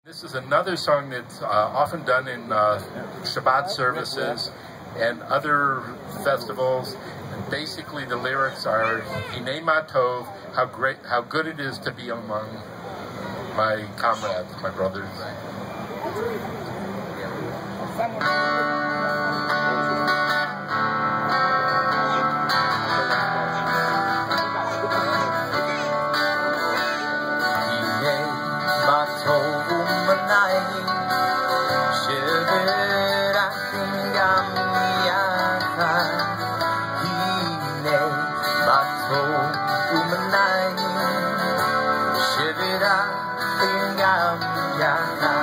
This is another song that's often done in Shabbat services and other festivals. And basically, the lyrics are "Hinei ma tov," how good it is to be among my comrades, my brothers. Shivira,